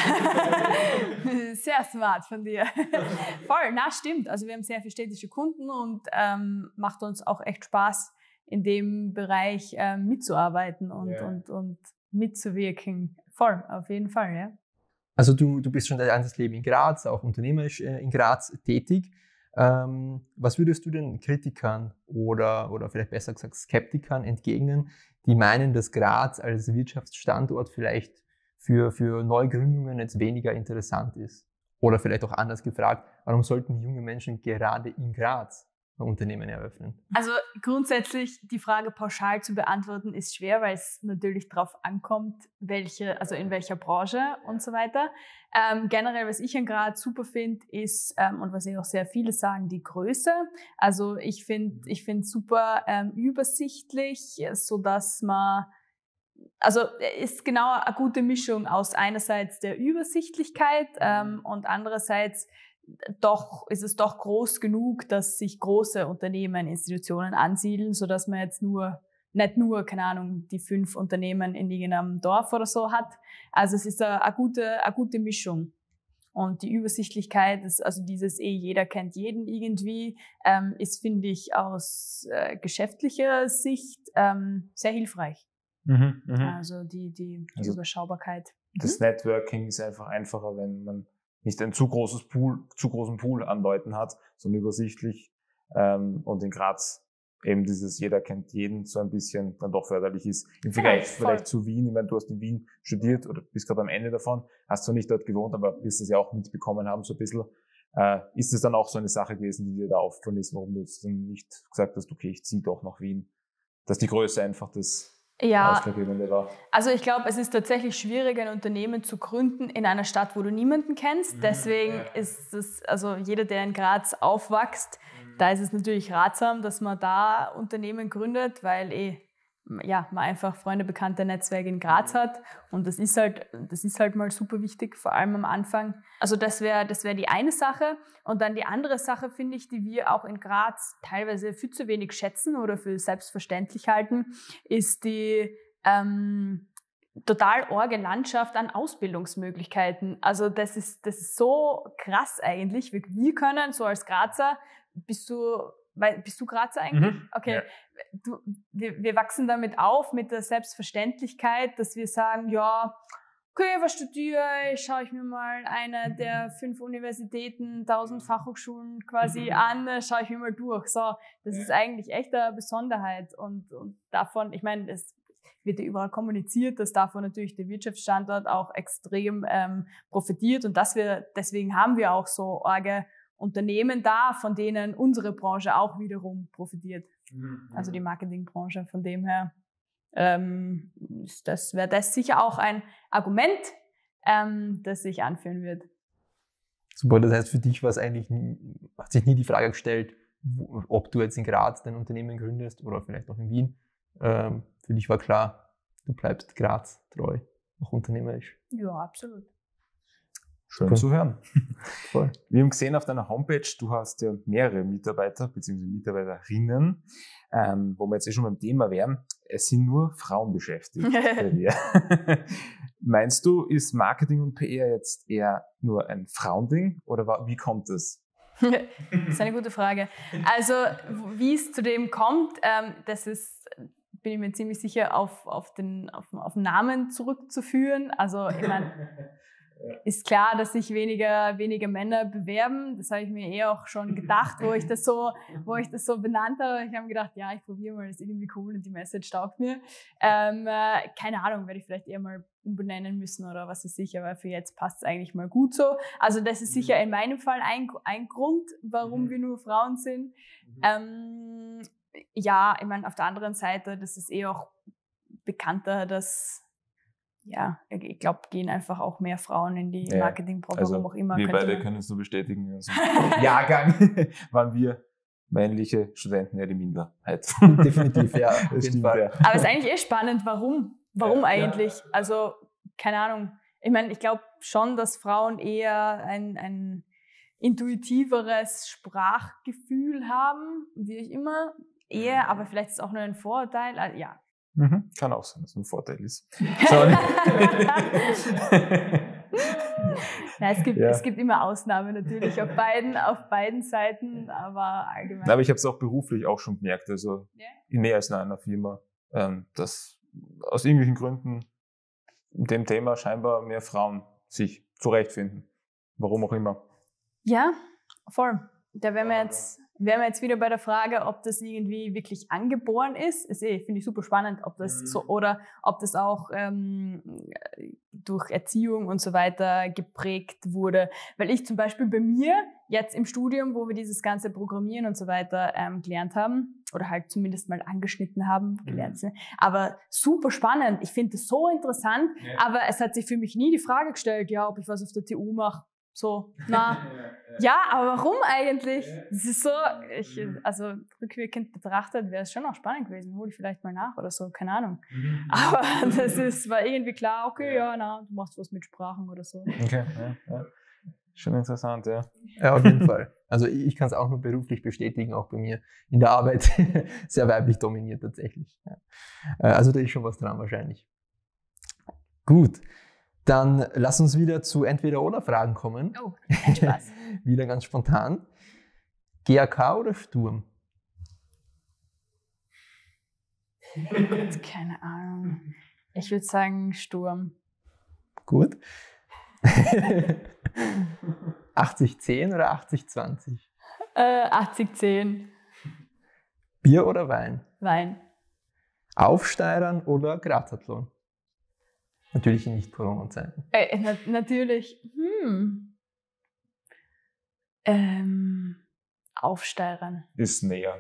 [SPEAKER 3] Sehr smart von dir. Voll, na stimmt. Also wir haben sehr viele städtische Kunden und ähm, macht uns auch echt Spaß, in dem Bereich ähm, mitzuarbeiten und, yeah. und, und mitzuwirken. Voll, auf jeden Fall, ja.
[SPEAKER 2] Also du, du bist schon dein ganzes Leben in Graz, auch unternehmerisch äh, in Graz tätig. Ähm, was würdest du den Kritikern oder, oder vielleicht besser gesagt Skeptikern entgegnen, die meinen, dass Graz als Wirtschaftsstandort vielleicht für, für Neugründungen jetzt weniger interessant ist? Oder vielleicht auch anders gefragt, warum sollten junge Menschen gerade in Graz ein Unternehmen eröffnen?
[SPEAKER 3] Also grundsätzlich die Frage pauschal zu beantworten ist schwer, weil es natürlich darauf ankommt, welche, also in welcher Branche und so weiter. Ähm, generell, was ich an Graz super finde, ist, ähm, und was ich auch sehr viele sagen, die Größe. Also ich finde ich finde super ähm, übersichtlich, so dass man, also ist genau eine gute Mischung aus einerseits der Übersichtlichkeit ähm, und andererseits doch ist es doch groß genug, dass sich große Unternehmen, Institutionen ansiedeln, so dass man jetzt nur nicht nur, keine Ahnung, die fünf Unternehmen in irgendeinem Dorf oder so hat. Also es ist eine, eine gute, eine gute Mischung. Und die Übersichtlichkeit, ist, also dieses eh jeder kennt jeden irgendwie, ähm, ist, finde ich, aus äh, geschäftlicher Sicht ähm, sehr hilfreich.
[SPEAKER 4] Mhm, mh.
[SPEAKER 3] Also die, die, die
[SPEAKER 4] Also
[SPEAKER 3] Überschaubarkeit.
[SPEAKER 4] Das
[SPEAKER 3] Mhm.
[SPEAKER 4] Networking ist einfach einfacher, wenn man nicht ein zu großes Pool, zu großen Pool an Leuten hat, sondern übersichtlich ähm, und in Graz eben dieses jeder kennt jeden so ein bisschen dann doch förderlich ist. Im Vergleich
[SPEAKER 3] Ja, voll.
[SPEAKER 4] vielleicht zu Wien, ich meine, du hast in Wien studiert oder bist gerade am Ende davon, hast zwar nicht dort gewohnt, aber wirst das ja auch mitbekommen haben, so ein bisschen. Äh, ist es dann auch so eine Sache gewesen, die dir da aufgefallen ist, warum du jetzt dann nicht gesagt hast, okay, ich ziehe doch nach Wien? Dass die Größe einfach das
[SPEAKER 3] Ja,
[SPEAKER 4] Ausschlaggebende war.
[SPEAKER 3] also ich glaube, es ist tatsächlich schwierig, ein Unternehmen zu gründen in einer Stadt, wo du niemanden kennst. Deswegen
[SPEAKER 4] ja.
[SPEAKER 3] ist es, also jeder, der in Graz aufwächst, da ist es natürlich ratsam, dass man da Unternehmen gründet, weil eh, ja, man einfach Freunde, Bekannte, Netzwerke in Graz hat. Und das ist halt, das ist halt mal super wichtig, vor allem am Anfang. Also das wäre, das wäre die eine Sache. Und dann die andere Sache, finde ich, die wir auch in Graz teilweise viel zu wenig schätzen oder für selbstverständlich halten, ist die ähm, total orge Landschaft an Ausbildungsmöglichkeiten. Also das ist, das ist so krass eigentlich. Wir, wir können so als Grazer, bist du, weil, bist du Grazer eigentlich?
[SPEAKER 4] Mhm.
[SPEAKER 3] Okay.
[SPEAKER 4] Ja.
[SPEAKER 3] Du, wir, wir wachsen damit auf, mit der Selbstverständlichkeit, dass wir sagen, ja, okay, was studiere ich? Schaue ich mir mal eine der fünf Universitäten, tausend Fachhochschulen quasi an, schaue ich mir mal durch. So, das ist eigentlich echt eine Besonderheit. Und, und davon, ich meine, es wird ja überall kommuniziert, dass davon natürlich der Wirtschaftsstandort auch extrem ähm, profitiert. Und dass wir, deswegen haben wir auch so arge Unternehmen da, von denen unsere Branche auch wiederum profitiert.
[SPEAKER 4] Mhm.
[SPEAKER 3] Also die Marketingbranche, von dem her ähm, ist das, wäre das sicher auch ein Argument, ähm, das sich anführen wird.
[SPEAKER 2] Super, das heißt, für dich war es eigentlich, nie, hat sich nie die Frage gestellt, wo, ob du jetzt in Graz dein Unternehmen gründest oder vielleicht auch in Wien. Ähm, für dich war klar, du bleibst Graz treu, auch unternehmerisch.
[SPEAKER 3] Ja, absolut.
[SPEAKER 4] Schön
[SPEAKER 2] Cool.
[SPEAKER 4] zu hören.
[SPEAKER 2] Voll.
[SPEAKER 4] Wir haben gesehen auf deiner Homepage, du hast ja mehrere Mitarbeiter bzw. Mitarbeiterinnen, ähm, wo wir jetzt eh schon beim Thema wären. Es sind nur Frauen beschäftigt bei dir. Meinst du, ist Marketing und P R jetzt eher nur ein Frauending oder wa- wie kommt das?
[SPEAKER 3] Das ist eine gute Frage. Also, wie es zu dem kommt, ähm, das ist, bin ich mir ziemlich sicher, auf, auf, den, auf, auf den Namen zurückzuführen. Also, ich meine, ist klar, dass sich weniger, weniger Männer bewerben. Das habe ich mir eh auch schon gedacht, wo ich das so, wo ich das so benannt habe. Ich habe mir gedacht, ja, ich probiere mal, das ist irgendwie cool und die Message taugt mir. Ähm, äh, keine Ahnung, werde ich vielleicht eher mal umbenennen müssen oder was ist sicher, aber für jetzt passt es eigentlich mal gut so. Also das ist sicher in meinem Fall ein, ein Grund, warum
[SPEAKER 4] Mhm.
[SPEAKER 3] wir nur Frauen sind. Ähm, ja, ich meine, auf der anderen Seite, das ist eh auch bekannter, dass ja, ich glaube, gehen einfach auch mehr Frauen in die
[SPEAKER 4] Ja,
[SPEAKER 3] Marketingbranche,
[SPEAKER 4] also
[SPEAKER 3] warum auch immer.
[SPEAKER 4] wir
[SPEAKER 3] könnte
[SPEAKER 4] beide
[SPEAKER 3] man-
[SPEAKER 4] können es nur bestätigen. Also im Jahrgang waren wir männliche Studenten ja die Minderheit.
[SPEAKER 2] Definitiv, ja. Auf
[SPEAKER 4] Das
[SPEAKER 2] jeden
[SPEAKER 4] stimmt,
[SPEAKER 2] Fall.
[SPEAKER 4] ja.
[SPEAKER 3] Aber es ist eigentlich eh spannend, warum? Warum
[SPEAKER 4] Ja, ja.
[SPEAKER 3] eigentlich? Also, keine Ahnung. Ich meine, ich glaube schon, dass Frauen eher ein, ein intuitiveres Sprachgefühl haben, wie ich immer. Eher, aber vielleicht ist es auch nur ein Vorurteil. Also, ja.
[SPEAKER 4] Mhm. Kann auch sein, dass es ein Vorteil ist. Sorry.
[SPEAKER 3] Ja, es, gibt,
[SPEAKER 4] Ja.
[SPEAKER 3] es gibt immer Ausnahmen natürlich auf beiden, auf beiden Seiten, aber allgemein.
[SPEAKER 4] Aber ich habe es auch beruflich auch schon gemerkt, also
[SPEAKER 3] Ja.
[SPEAKER 4] in mehr als einer Firma, ähm, dass aus irgendwelchen Gründen in dem Thema scheinbar mehr Frauen sich zurechtfinden. Warum auch immer.
[SPEAKER 3] Ja, voll. Da wären wir jetzt, wären wir jetzt wieder bei der Frage, ob das irgendwie wirklich angeboren ist. Ist eh, finde ich super spannend, ob das
[SPEAKER 4] Mhm.
[SPEAKER 3] so, oder ob das auch ähm, durch Erziehung und so weiter geprägt wurde. Weil ich zum Beispiel bei mir jetzt im Studium, wo wir dieses ganze Programmieren und so weiter ähm, gelernt haben oder halt zumindest mal angeschnitten haben, gelernt. Mhm. Aber super spannend. Ich finde das so interessant, ja. aber es hat sich für mich nie die Frage gestellt, ja, ob ich was auf der T U mache. So, na, ja, ja. ja, aber warum eigentlich? Das ist so, ich, also rückwirkend betrachtet wäre es schon auch spannend gewesen, hol ich vielleicht mal nach oder so, keine Ahnung. Mhm. Aber das ist, war irgendwie klar, okay, ja, na, du machst was mit Sprachen oder so.
[SPEAKER 4] Okay, ja, ja. Schon interessant, ja.
[SPEAKER 2] Ja, auf jeden Fall. Also ich, ich kann es auch nur beruflich bestätigen, auch bei mir in der Arbeit sehr weiblich dominiert tatsächlich. Ja. Also da ist schon was dran wahrscheinlich. Gut. Dann lass uns wieder zu Entweder-Oder-Fragen kommen.
[SPEAKER 3] Oh, kein Spaß.
[SPEAKER 2] Wieder ganz spontan. G A K oder Sturm?
[SPEAKER 3] Keine Ahnung. Ich würde sagen Sturm.
[SPEAKER 2] Gut. achtzig zehn oder achtzig zwanzig?
[SPEAKER 3] Äh, achtzig zehn.
[SPEAKER 2] Bier oder Wein?
[SPEAKER 3] Wein.
[SPEAKER 2] Aufsteigern oder Grazathlon? Natürlich in Nicht-Corona-Zeiten.
[SPEAKER 3] Äh, na, natürlich. Hm. Ähm, aufsteigern.
[SPEAKER 4] Ist näher.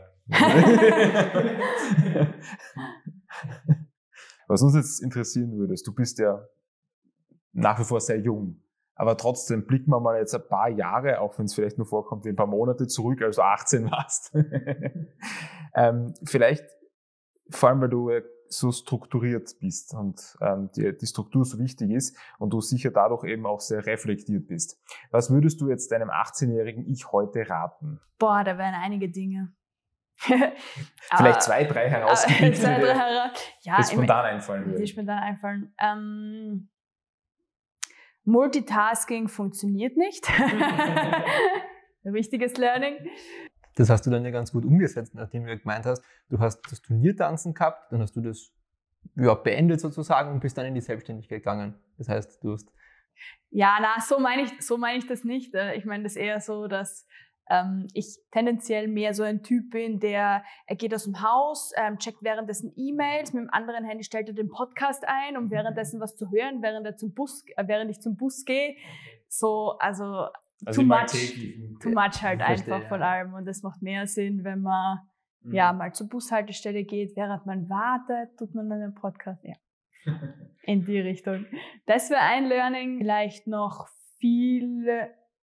[SPEAKER 4] Was uns jetzt interessieren würde, ist, du bist ja nach wie vor sehr jung. Aber trotzdem blicken wir mal jetzt ein paar Jahre, auch wenn es vielleicht nur vorkommt, wie ein paar Monate zurück, als du achtzehn warst. ähm, vielleicht, vor allem, weil du so strukturiert bist und ähm, die, die Struktur so wichtig ist und du sicher dadurch eben auch sehr reflektiert bist. Was würdest du jetzt deinem achtzehnjährigen Ich heute raten?
[SPEAKER 3] Boah, da wären einige Dinge.
[SPEAKER 4] Vielleicht zwei, drei herausgepickt,
[SPEAKER 3] zwei, drei hera- ja,
[SPEAKER 4] die spontan einfallen würden.
[SPEAKER 3] Die spontan einfallen. Ähm, Multitasking funktioniert nicht. Ein wichtiges Learning.
[SPEAKER 2] Das hast du dann ja ganz gut umgesetzt, nachdem du gemeint hast, du hast das Turniertanzen gehabt, dann hast du das ja, beendet sozusagen und bist dann in die Selbstständigkeit gegangen. Das heißt, du hast...
[SPEAKER 3] Ja, na, so meine ich, so meine ich das nicht. Ich meine das eher so, dass ähm, ich tendenziell mehr so ein Typ bin, der, er geht aus dem Haus, ähm, checkt währenddessen E-Mails, mit dem anderen Handy stellt er den Podcast ein, um währenddessen was zu hören, während, er zum Bus, äh, während ich zum Bus gehe. So, also...
[SPEAKER 4] Also
[SPEAKER 3] too much, too much halt
[SPEAKER 2] verstehe,
[SPEAKER 3] einfach
[SPEAKER 2] ja.
[SPEAKER 3] von allem. Und das macht mehr Sinn, wenn man mhm. ja mal zur Bushaltestelle geht, während man wartet, tut man dann einen Podcast. Ja. In die Richtung. Das wäre ein Learning. Vielleicht noch viel,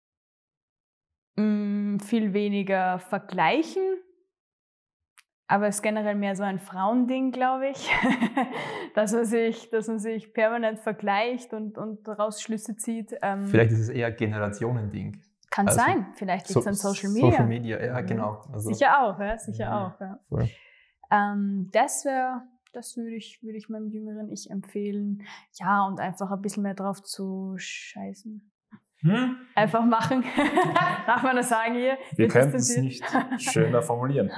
[SPEAKER 3] mh, viel weniger vergleichen. Aber es ist generell mehr so ein Frauending, glaube ich, dass man sich, dass man sich permanent vergleicht und, und daraus Schlüsse zieht. Ähm,
[SPEAKER 2] Vielleicht ist es eher Generationending.
[SPEAKER 3] Kann
[SPEAKER 2] also,
[SPEAKER 3] sein, vielleicht liegt es
[SPEAKER 2] so,
[SPEAKER 3] an Social Media.
[SPEAKER 2] Social Media, ja, genau.
[SPEAKER 3] Also, sicher auch, ja, sicher ja, auch. Ja.
[SPEAKER 2] Voll.
[SPEAKER 3] Ähm, das wäre, das würde ich, würde ich meinem jüngeren Ich empfehlen. Ja, und einfach ein bisschen mehr drauf zu scheißen. Hm? Einfach machen. Darf man das sagen hier?
[SPEAKER 4] Wir könnten es nicht schöner formulieren.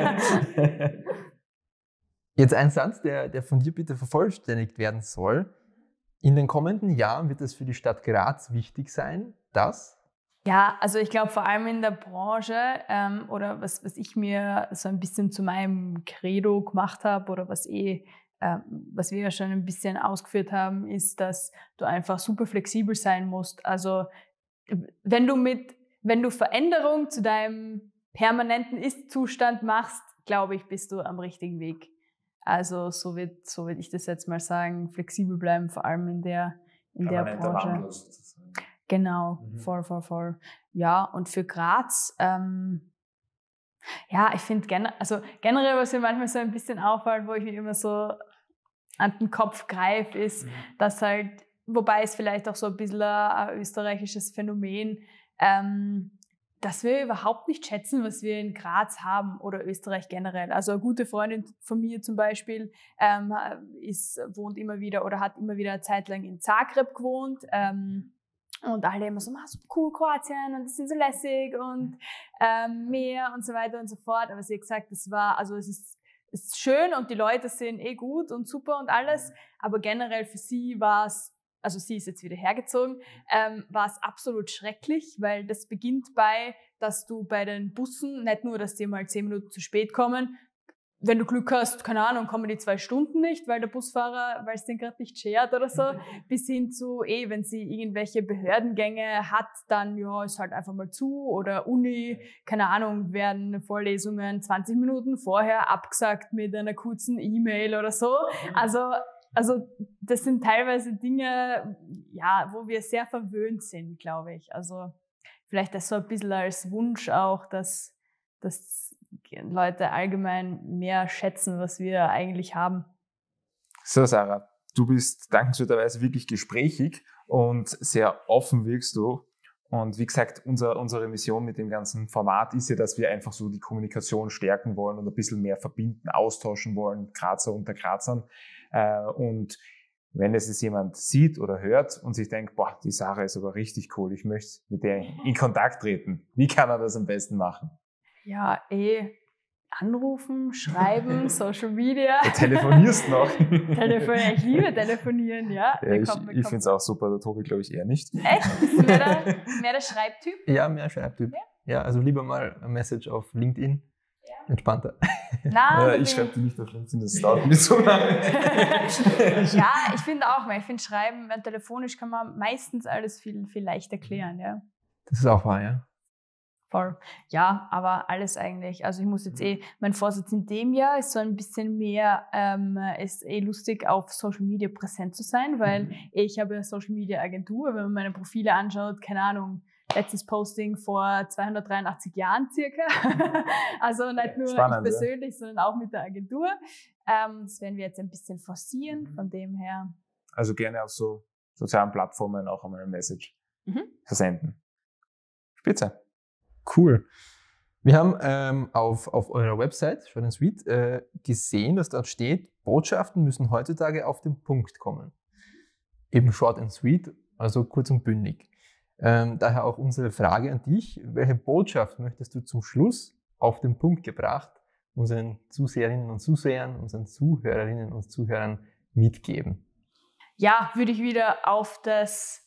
[SPEAKER 2] Jetzt ein Satz, der, der von dir bitte vervollständigt werden soll. In den kommenden Jahren wird es für die Stadt Graz wichtig sein, dass...
[SPEAKER 3] Ja, also ich glaube vor allem in der Branche ähm, oder was, was ich mir so ein bisschen zu meinem Credo gemacht habe oder was eh Ähm, was wir ja schon ein bisschen ausgeführt haben, ist, dass du einfach super flexibel sein musst. Also wenn du mit, wenn du Veränderung zu deinem permanenten Ist-Zustand machst, glaube ich, bist du am richtigen Weg. Also so wird, so würde ich das jetzt mal sagen, flexibel bleiben, vor allem in der, in der Branche.
[SPEAKER 4] Wandel sozusagen.
[SPEAKER 3] Genau,
[SPEAKER 4] mhm.
[SPEAKER 3] voll, voll, voll. Ja, und für Graz, ähm, ja, ich finde generell, also generell, was mir manchmal so ein bisschen auffällt, wo ich mich immer so an den Kopf greife, ist, mhm. dass halt, wobei es vielleicht auch so ein bisschen ein, ein österreichisches Phänomen, ähm, dass wir überhaupt nicht schätzen, was wir in Graz haben oder Österreich generell. Also eine gute Freundin von mir zum Beispiel ähm, ist, wohnt immer wieder oder hat immer wieder eine Zeit lang in Zagreb gewohnt. Ähm, Und alle immer so, ah, so cool, Kroatien und das sind so lässig und ähm, Meer und so weiter und so fort. Aber sie hat gesagt, das war, also es ist, es ist schön und die Leute sind eh gut und super und alles. Aber generell für sie war es, also sie ist jetzt wieder hergezogen, ähm, war es absolut schrecklich, weil das beginnt bei, dass du bei den Bussen, nicht nur, dass die mal zehn Minuten zu spät kommen, wenn du Glück hast, keine Ahnung, kommen die zwei Stunden nicht, weil der Busfahrer, weil es den gerade nicht schert oder so, bis hin zu, eh, wenn sie irgendwelche Behördengänge hat, dann, ja, ist halt einfach mal zu, oder Uni, keine Ahnung, werden Vorlesungen zwanzig Minuten vorher abgesagt mit einer kurzen E-Mail oder so. Also, also, das sind teilweise Dinge, ja, wo wir sehr verwöhnt sind, glaube ich. Also, vielleicht das so ein bisschen als Wunsch auch, dass, dass Leute allgemein mehr schätzen, was wir eigentlich haben.
[SPEAKER 4] So, Sarah, du bist dankenswerterweise wirklich gesprächig und sehr offen wirkst du. Und wie gesagt, unser, unsere Mission mit dem ganzen Format ist ja, dass wir einfach so die Kommunikation stärken wollen und ein bisschen mehr verbinden, austauschen wollen, Grazer unter Grazern. Und wenn es jetzt jemand sieht oder hört und sich denkt, boah, die Sarah ist aber richtig cool, ich möchte mit der in Kontakt treten. Wie kann er das am besten machen?
[SPEAKER 3] Ja, eh, anrufen, schreiben, Social Media.
[SPEAKER 4] Du telefonierst noch.
[SPEAKER 3] Telefonieren, ich liebe telefonieren, ja.
[SPEAKER 4] ja ich ich finde es auch super, der Tobi glaube ich eher nicht.
[SPEAKER 3] Echt? Bist du mehr der, mehr der Schreibtyp?
[SPEAKER 2] Ja, mehr Schreibtyp. Ja? Ja, also lieber mal ein Message auf LinkedIn. Ja. Entspannter.
[SPEAKER 4] Na, ja, ich schreibe die nicht auf LinkedIn, das dauert mir so lange.
[SPEAKER 3] Ja, ich finde auch mehr. Ich finde Schreiben, telefonisch kann man meistens alles viel, viel leichter klären, ja.
[SPEAKER 2] Das ist auch wahr, ja.
[SPEAKER 3] Voll. Ja, aber alles eigentlich. Also ich muss jetzt eh, mein Vorsatz in dem Jahr ist so ein bisschen mehr, ähm, ist eh lustig, auf Social Media präsent zu sein, weil mhm. ich habe eine Social Media Agentur, wenn man meine Profile anschaut, keine Ahnung, letztes Posting vor zweihundertdreiundachtzig Jahren circa. Also nicht nur Spannend, ich persönlich, ja. sondern auch mit der Agentur. Ähm, das werden wir jetzt ein bisschen forcieren, von dem her.
[SPEAKER 4] Also gerne auf so sozialen Plattformen auch einmal eine Message mhm. versenden. Spitze.
[SPEAKER 2] Cool. Wir haben ähm, auf, auf eurer Website, Short and Sweet, äh, gesehen, dass dort steht, Botschaften müssen heutzutage auf den Punkt kommen. Eben Short and Sweet, also kurz und bündig. Ähm, daher auch unsere Frage an dich. Welche Botschaft möchtest du zum Schluss auf den Punkt gebracht unseren Zuseherinnen und Zusehern, unseren Zuhörerinnen und Zuhörern mitgeben?
[SPEAKER 3] Ja, würde ich wieder auf das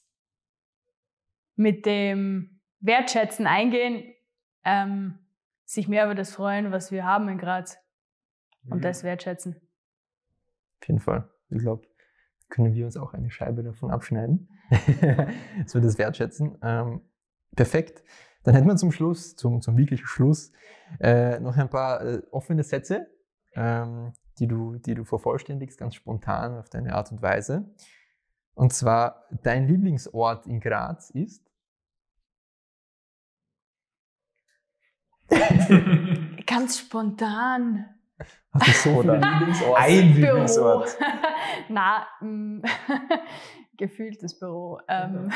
[SPEAKER 3] mit dem Wertschätzen eingehen, ähm, sich mehr über das freuen, was wir haben in Graz und mhm. das wertschätzen.
[SPEAKER 2] Auf jeden Fall. Ich glaube, können wir uns auch eine Scheibe davon abschneiden, dass wir das wertschätzen. Ähm, perfekt. Dann hätten wir zum Schluss, zum, zum wirklichen Schluss, äh, noch ein paar äh, offene Sätze, ähm, die, du, die du vervollständigst, ganz spontan auf deine Art und Weise. Und zwar, dein Lieblingsort in Graz ist?
[SPEAKER 3] Ganz spontan.
[SPEAKER 2] Hast du so oder
[SPEAKER 4] Lieblingsort? Ein Lieblingsort.
[SPEAKER 3] Na, mh, gefühltes Büro. Ähm,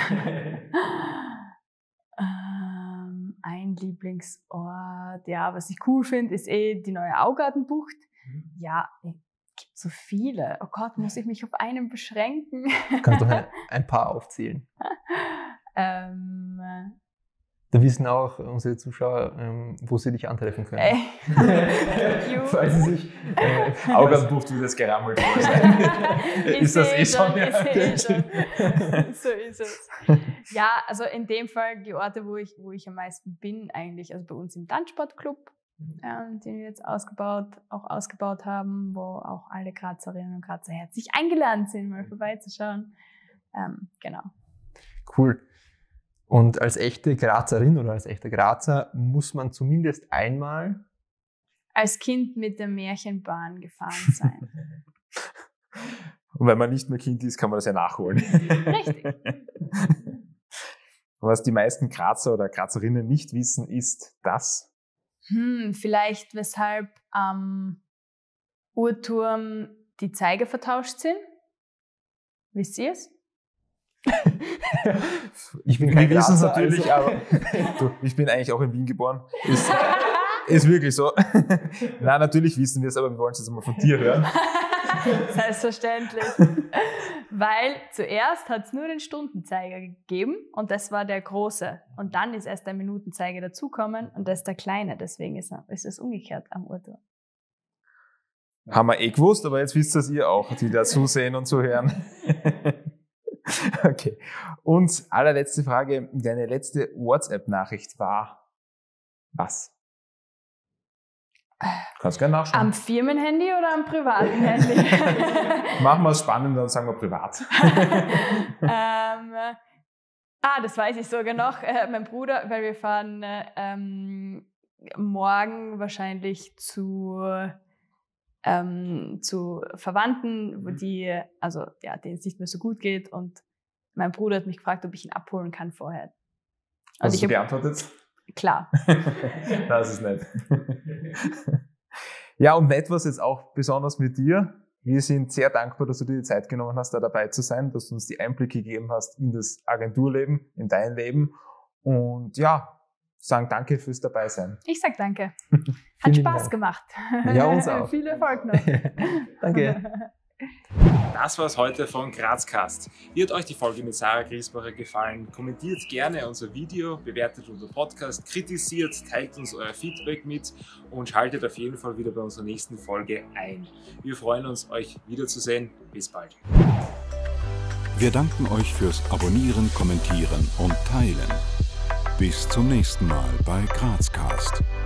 [SPEAKER 3] ähm, ein Lieblingsort. Ja, was ich cool finde, ist eh die neue Augartenbucht. Ja, es gibt so viele. Oh Gott, muss ich mich auf einen beschränken?
[SPEAKER 2] Du kannst doch ein, ein paar aufzählen.
[SPEAKER 3] ähm,
[SPEAKER 2] Da wissen auch unsere Zuschauer, ähm, wo sie dich antreffen können.
[SPEAKER 3] Ey.
[SPEAKER 2] Falls sie sich
[SPEAKER 4] äh, Augartenbucht wie das gerammelt sein. Ist das eh schon? Ja.
[SPEAKER 3] Ist eh schon. So ist es. Ja, also in dem Fall die Orte, wo ich, wo ich am meisten bin, eigentlich, also bei uns im Tanzsportclub, ähm, den wir jetzt ausgebaut, auch ausgebaut haben, wo auch alle Grazerinnen und Grazer herzlich eingeladen sind, mal vorbeizuschauen. Ähm, genau.
[SPEAKER 2] Cool. Und als echte Grazerin oder als echter Grazer muss man zumindest einmal
[SPEAKER 3] als Kind mit der Märchenbahn gefahren sein.
[SPEAKER 4] Und wenn man nicht mehr Kind ist, kann man das ja nachholen.
[SPEAKER 3] Richtig.
[SPEAKER 4] Was die meisten Grazer oder Grazerinnen nicht wissen, ist, dass
[SPEAKER 3] hm, vielleicht weshalb am Uhrturm die Zeiger vertauscht sind. Wisst ihr es?
[SPEAKER 2] Ich bin kein
[SPEAKER 4] Wir wissen es
[SPEAKER 2] Grazer,
[SPEAKER 4] natürlich,
[SPEAKER 2] also.
[SPEAKER 4] aber du, ich bin eigentlich auch in Wien geboren. Ist, ist wirklich so. Nein, natürlich wissen wir es, aber wir wollen es jetzt mal von dir hören.
[SPEAKER 3] Selbstverständlich. Weil zuerst hat es nur den Stundenzeiger gegeben und das war der große. Und dann ist erst der Minutenzeiger dazugekommen und das ist der kleine. Deswegen ist, er, ist es umgekehrt am Uhrturm.
[SPEAKER 4] Haben wir eh gewusst, aber jetzt wisst ihr es ihr auch, die da zusehen und zuhören. Okay. Und allerletzte Frage. Deine letzte WhatsApp-Nachricht war was? Kannst gerne nachschauen.
[SPEAKER 3] Am Firmenhandy oder am privaten Handy?
[SPEAKER 4] Machen wir es spannend, dann sagen wir privat.
[SPEAKER 3] ähm, ah, das weiß ich sogar noch. Äh, mein Bruder, weil wir fahren äh, ähm, morgen wahrscheinlich zu, ähm, zu Verwandten, wo die, also ja, denen es nicht mehr so gut geht. Und mein Bruder hat mich gefragt, ob ich ihn abholen kann vorher. Und
[SPEAKER 4] Hast
[SPEAKER 3] ich
[SPEAKER 4] du
[SPEAKER 3] hab,
[SPEAKER 4] beantwortet?
[SPEAKER 3] Klar.
[SPEAKER 4] Das ist nett. Ja, und etwas jetzt auch besonders mit dir. Wir sind sehr dankbar, dass du dir die Zeit genommen hast, da dabei zu sein, dass du uns die Einblicke gegeben hast in das Agenturleben, in dein Leben. Und ja, sagen danke fürs Dabeisein.
[SPEAKER 3] Ich sag danke. Hat
[SPEAKER 2] Vielen
[SPEAKER 3] Spaß
[SPEAKER 2] Dank.
[SPEAKER 3] gemacht.
[SPEAKER 2] Ja, uns auch.
[SPEAKER 3] Viel Erfolg noch.
[SPEAKER 2] Danke.
[SPEAKER 5] Das war's heute von Grazcast. Wie hat euch die Folge mit Sarah Griesbacher gefallen? Kommentiert gerne unser Video, bewertet unser Podcast, kritisiert, teilt uns euer Feedback mit und schaltet auf jeden Fall wieder bei unserer nächsten Folge ein. Wir freuen uns, euch wiederzusehen. Bis bald.
[SPEAKER 1] Wir danken euch fürs Abonnieren, Kommentieren und Teilen. Bis zum nächsten Mal bei Grazcast.